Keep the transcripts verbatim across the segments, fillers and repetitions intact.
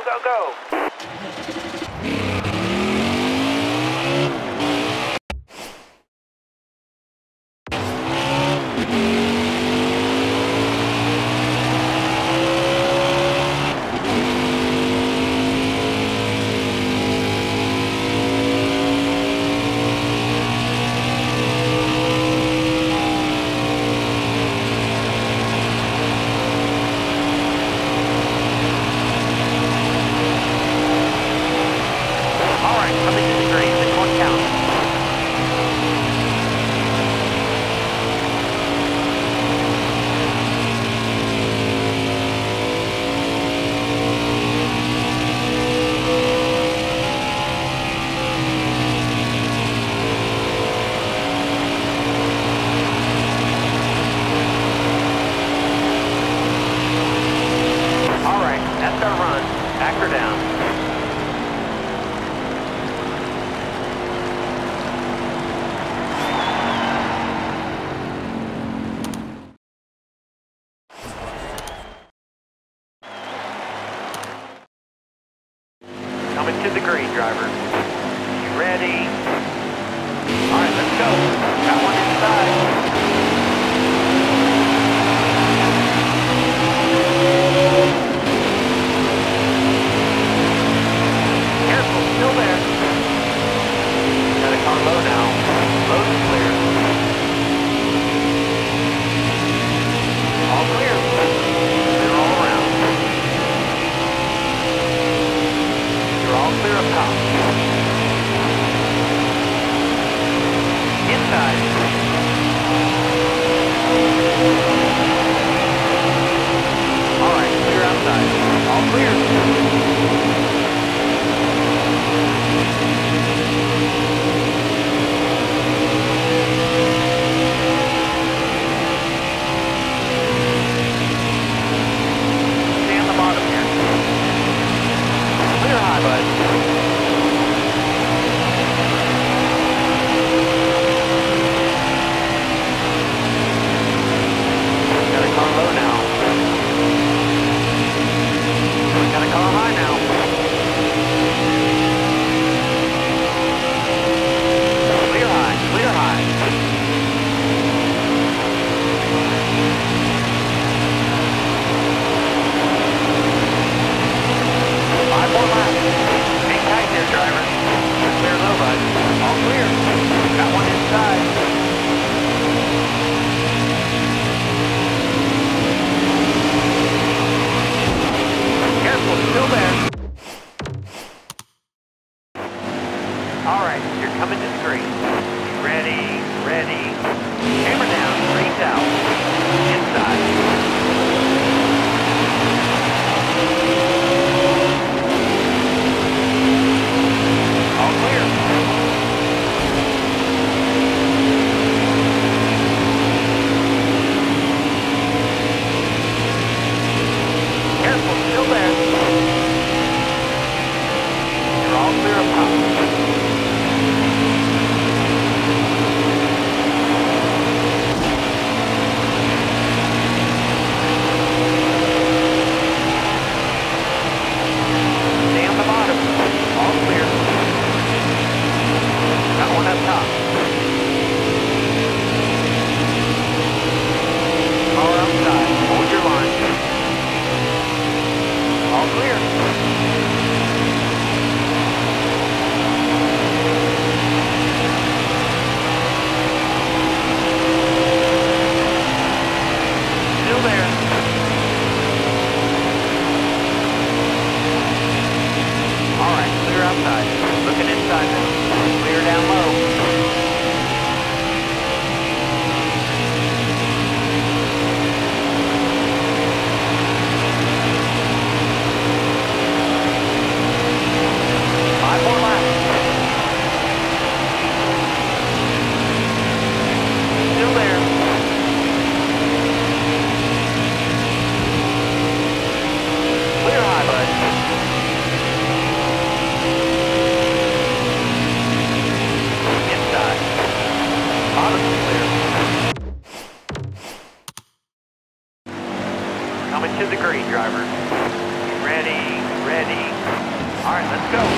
go, go. Coming to the green, driver. You ready? All right, let's go. Got one inside. Careful, still there. Got a car low now. Load's clear. All clear. They're all around. You're all clear up top. Inside. All right, clear outside. All clear. Stay on the bottom here. Clear high, bud. Got a car low now. Got a car high now. Clear high, clear high. Five more laps. Hang tight there, driver. Clear low, bud. All clear. Got one inside. Careful, still there. All right, you're coming to the green. Ready, ready. Hammer down, greens out. Inside. All clear. Careful, still there. You're all clear up top. Stay on the bottom. All clear. Got one up top. All outside. Hold your line. All clear. Still there. All right, clear outside. Looking inside now. Clear down low. Five more laps. Still there. Clear high, bud. Inside. Bottom's clear. Coming to the green, driver. Ready, ready. ready. All right, let's go.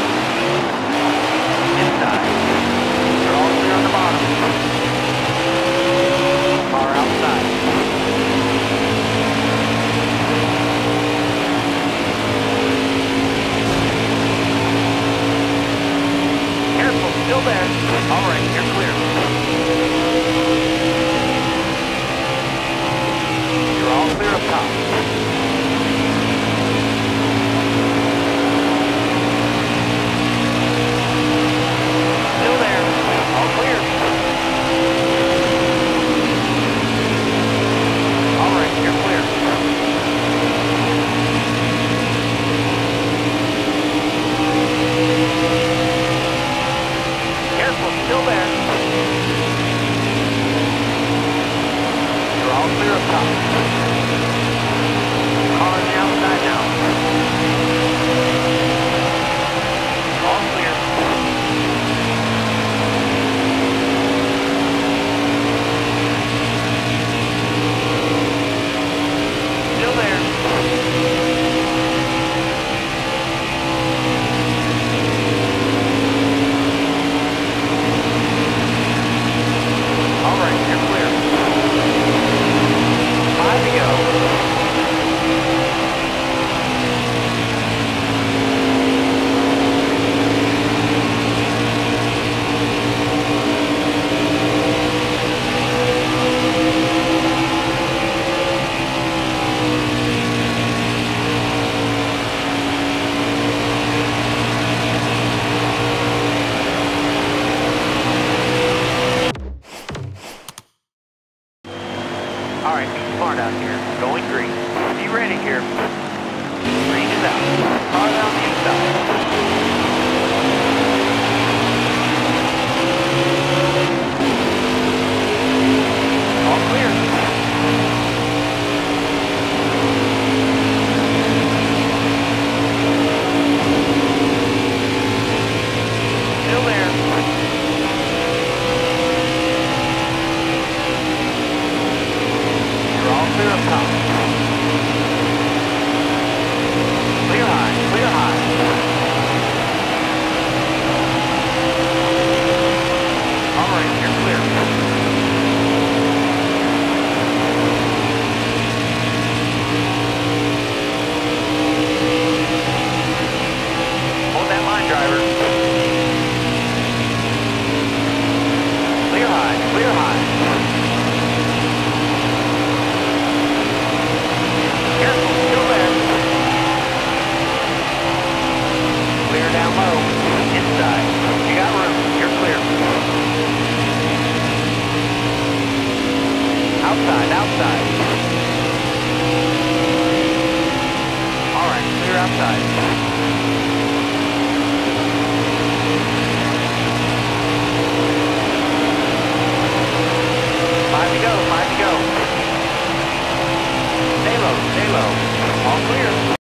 Inside. You're all clear on the bottom. Car outside. Careful, still there. All right, you're clear. You're all clear up top. Still there. All clear. All right, you're clear. Careful, still there. You're all clear up top. Car on the outside now. All clear. Still there. All right, you're clear. Five to go. All right, be smart out here. Going green. Be ready here. Green is out. Car down the inside. All clear. Still there. You're all clear up top. Clear high, clear high. All right, you're clear. Hold that line, driver. Clear high, clear high. Careful, still there. Clear down low. Inside. You got room. You're clear. Outside, outside. All right, clear outside.